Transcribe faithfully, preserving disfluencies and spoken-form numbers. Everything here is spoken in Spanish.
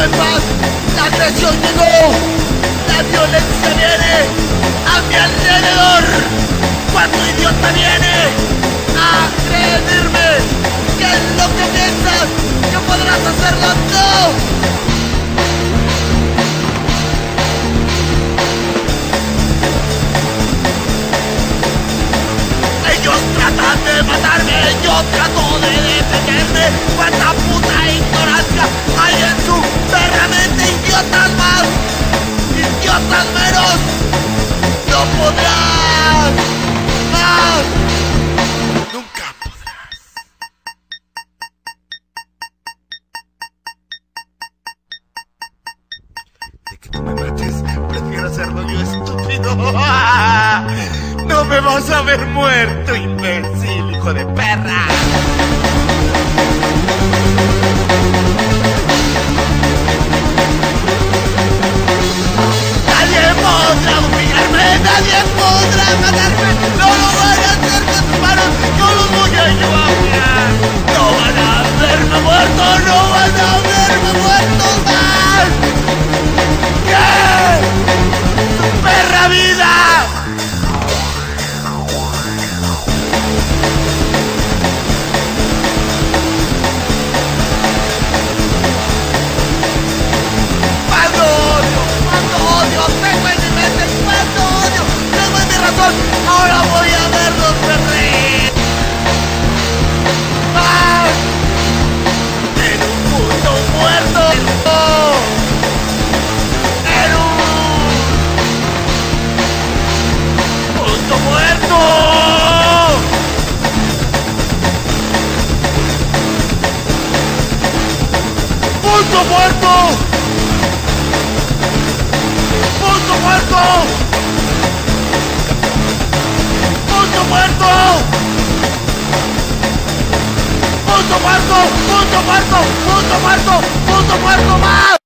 en paz. La agresión llegó, la violencia viene a mi alrededor. Cuando idiota viene a agredirme, ¿qué es lo que piensas? ¿Que podrás hacerlo? No. Ellos tratan de matarme, yo trato de defenderme. Cuánta puta ignorancia hay en su perra mente. Idiotas más, idiotas menos. No podrás más, nunca podrás. De que tú me mates, prefiero hacerlo yo, estúpido. No me vas a ver muerto, imbécil, hijo de perra. Nadie podrá humillarme, nadie podrá matarme. No lo van a hacer con sus manos, yo los voy a llevar. No van a verme muerto, no van a verme muerto más. ¿Qué? ¡Tu perra vida! Ahora voy a verlos perder. ¡Ah! En un mundo muerto. En un mundo muerto. Mundo muerto. Mundo muerto. ¡Punto muerto! ¡Punto muerto! ¡Punto muerto! ¡Punto muerto! ¡Punto muerto más!